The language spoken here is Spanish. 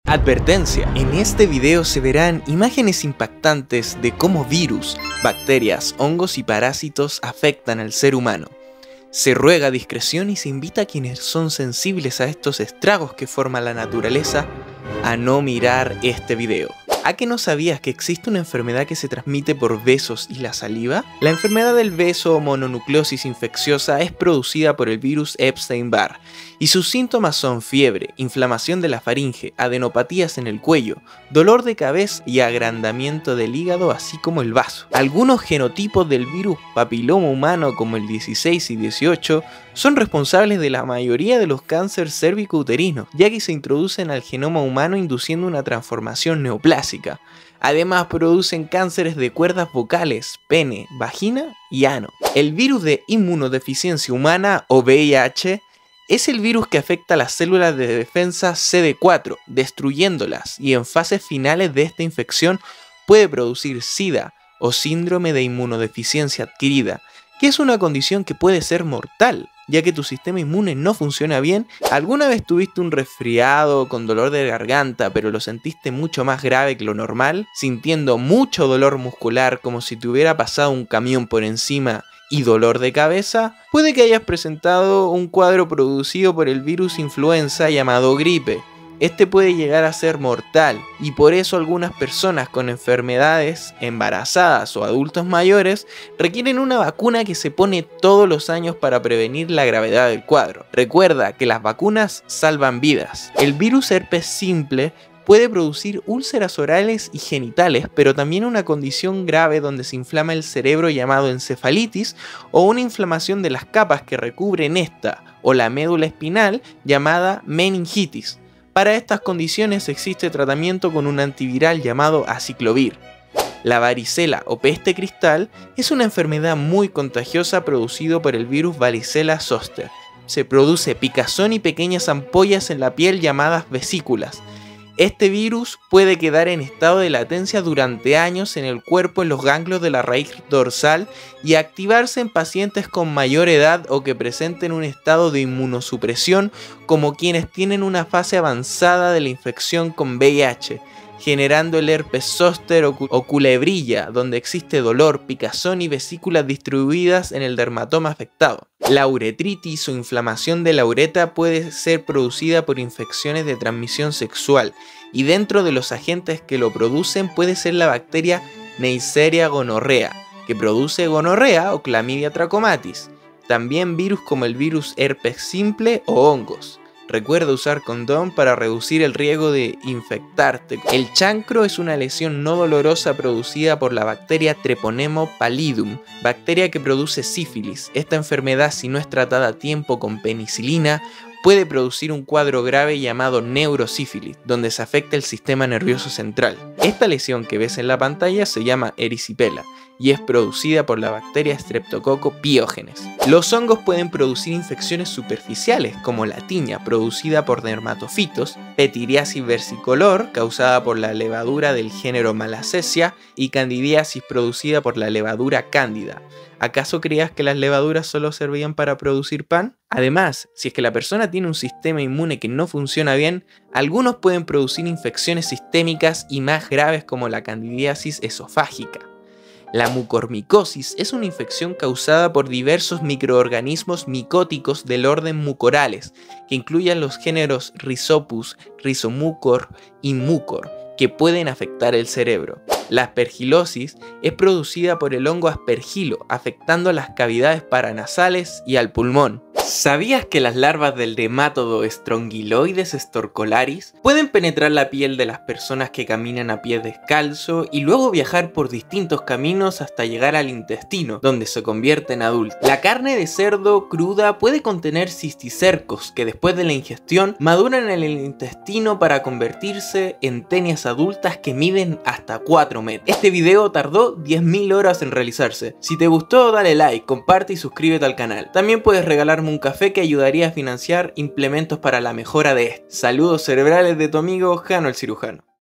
Advertencia: en este video se verán imágenes impactantes de cómo virus, bacterias, hongos y parásitos afectan al ser humano. Se ruega discreción y se invita a quienes son sensibles a estos estragos que forma la naturaleza a no mirar este video. ¿A que no sabías que existe una enfermedad que se transmite por besos y la saliva? La enfermedad del beso o mononucleosis infecciosa es producida por el virus Epstein-Barr y sus síntomas son fiebre, inflamación de la faringe, adenopatías en el cuello, dolor de cabeza y agrandamiento del hígado, así como el vaso. Algunos genotipos del virus papiloma humano, como el 16 y 18, son responsables de la mayoría de los cánceres cérvico-uterinos, ya que se introducen al genoma humano induciendo una transformación neoplásica. Además producen cánceres de cuerdas vocales, pene, vagina y ano. El virus de inmunodeficiencia humana o VIH es el virus que afecta a las células de defensa CD4, destruyéndolas, y en fases finales de esta infección puede producir SIDA o síndrome de inmunodeficiencia adquirida, que es una condición que puede ser mortal, ya que tu sistema inmune no funciona bien. ¿Alguna vez tuviste un resfriado con dolor de garganta, pero lo sentiste mucho más grave que lo normal, sintiendo mucho dolor muscular como si te hubiera pasado un camión por encima y dolor de cabeza? Puede que hayas presentado un cuadro producido por el virus influenza llamado gripe. Este puede llegar a ser mortal y por eso algunas personas con enfermedades, embarazadas o adultos mayores requieren una vacuna que se pone todos los años para prevenir la gravedad del cuadro. Recuerda que las vacunas salvan vidas. El virus herpes simple puede producir úlceras orales y genitales, pero también una condición grave donde se inflama el cerebro llamado encefalitis, o una inflamación de las capas que recubren esta o la médula espinal llamada meningitis. Para estas condiciones existe tratamiento con un antiviral llamado aciclovir. La varicela o peste cristal es una enfermedad muy contagiosa producida por el virus varicela zoster. Se produce picazón y pequeñas ampollas en la piel llamadas vesículas. Este virus puede quedar en estado de latencia durante años en el cuerpo, en los ganglios de la raíz dorsal, y activarse en pacientes con mayor edad o que presenten un estado de inmunosupresión, como quienes tienen una fase avanzada de la infección con VIH, generando el herpes zóster o culebrilla, donde existe dolor, picazón y vesículas distribuidas en el dermatoma afectado. La uretritis o inflamación de la uretra puede ser producida por infecciones de transmisión sexual, y dentro de los agentes que lo producen puede ser la bacteria Neisseria gonorrea, que produce gonorrea o clamidia trachomatis. También virus como el virus herpes simple o hongos. Recuerda usar condón para reducir el riesgo de infectarte. El chancro es una lesión no dolorosa producida por la bacteria Treponema pallidum, bacteria que produce sífilis. Esta enfermedad, si no es tratada a tiempo con penicilina, puede producir un cuadro grave llamado neurosífilis, donde se afecta el sistema nervioso central. Esta lesión que ves en la pantalla se llama erisipela y es producida por la bacteria Streptococcus pyogenes. Los hongos pueden producir infecciones superficiales, como la tiña, producida por dermatofitos, petiriasis versicolor, causada por la levadura del género Malassezia, y candidiasis, producida por la levadura cándida. ¿Acaso creías que las levaduras solo servían para producir pan? Además, si es que la persona tiene un sistema inmune que no funciona bien, algunos pueden producir infecciones sistémicas y más graves, como la candidiasis esofágica. La mucormicosis es una infección causada por diversos microorganismos micóticos del orden Mucorales, que incluyen los géneros Rhizopus, Rhizomucor y Mucor, que pueden afectar el cerebro. La aspergilosis es producida por el hongo aspergilo, afectando las cavidades paranasales y al pulmón. ¿Sabías que las larvas del nematodo Strongyloides storcolaris pueden penetrar la piel de las personas que caminan a pie descalzo y luego viajar por distintos caminos hasta llegar al intestino, donde se convierte en adulto? La carne de cerdo cruda puede contener cisticercos que después de la ingestión maduran en el intestino para convertirse en tenias adultas que miden hasta 4 metros. Este video tardó 10.000 horas en realizarse. Si te gustó, dale like, comparte y suscríbete al canal. También puedes regalarme un café que ayudaría a financiar implementos para la mejora de este. Saludos cerebrales de tu amigo Jano el cirujano.